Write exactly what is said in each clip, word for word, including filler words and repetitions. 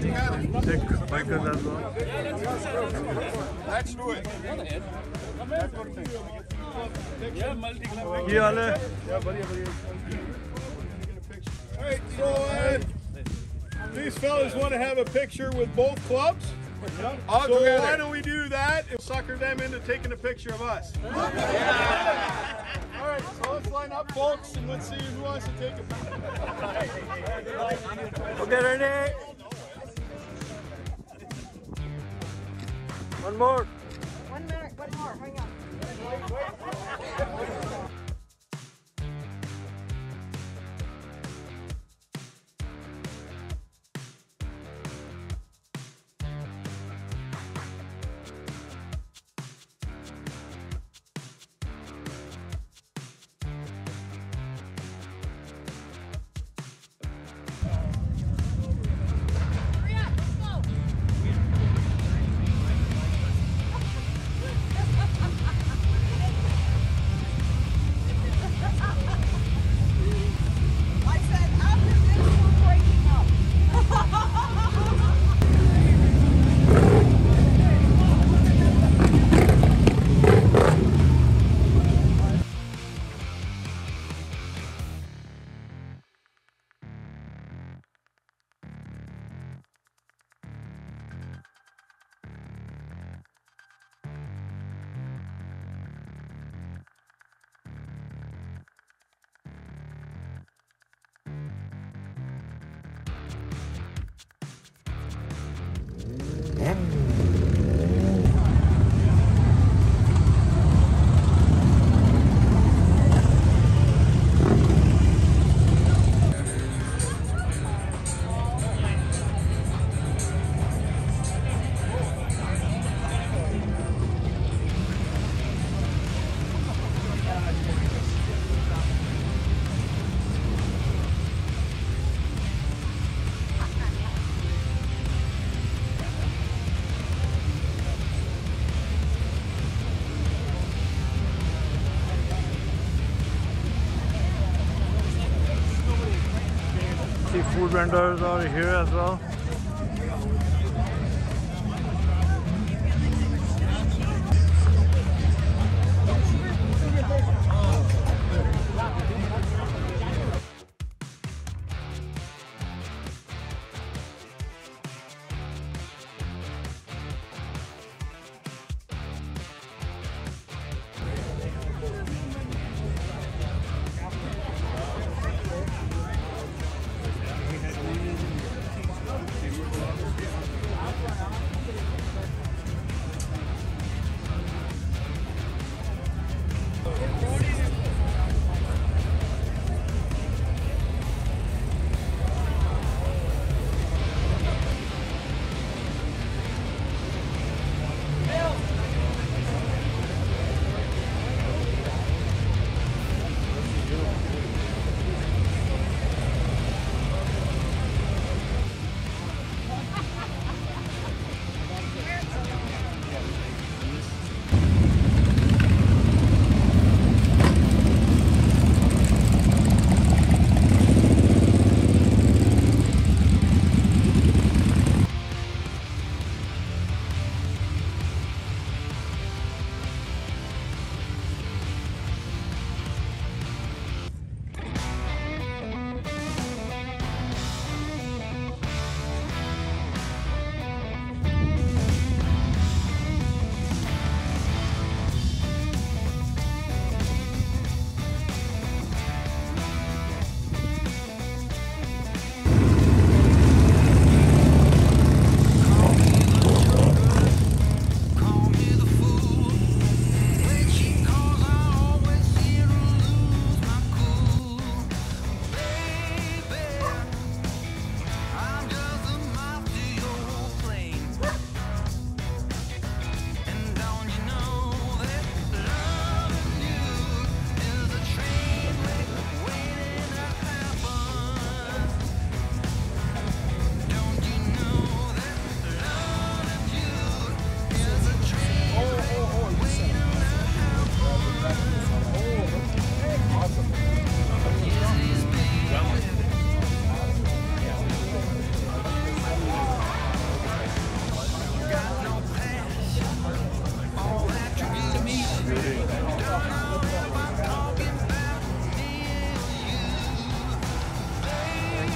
Take bikers as well. Let's do it. Ye haal hai? Alright, so uh, these fellas want to have a picture with both clubs. All So together. why don't we do that and sucker them into taking a picture of us? Alright, so let's line up, folks, and let's see who wants to take a picture. Okay, ready? One more. One minute, one more, hang on. Food vendors are here as well.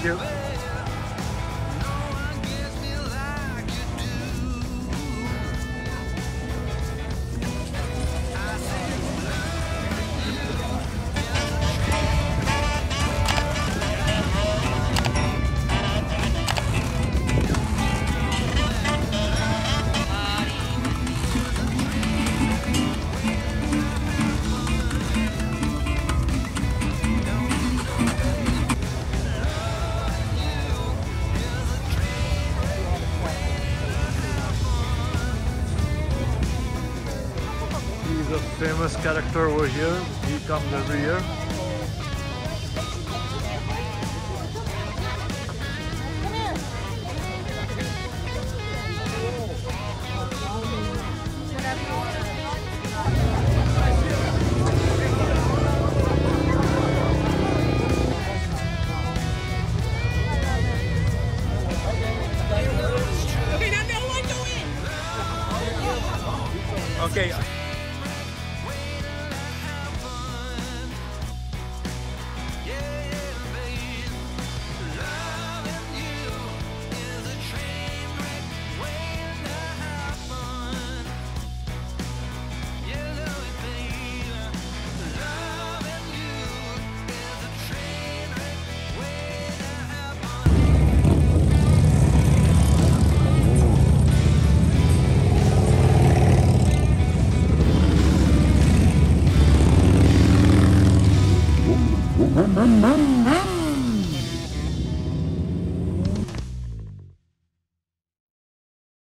you. He's a famous character over here. He comes every year. Okay. Mom, mom, mom.